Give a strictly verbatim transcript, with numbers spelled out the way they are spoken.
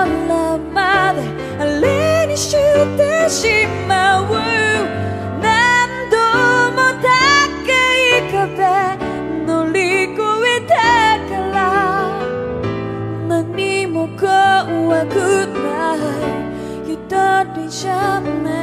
空まであれにしてしまう。何度も高い壁乗り越えたから何も怖くない。一人じゃない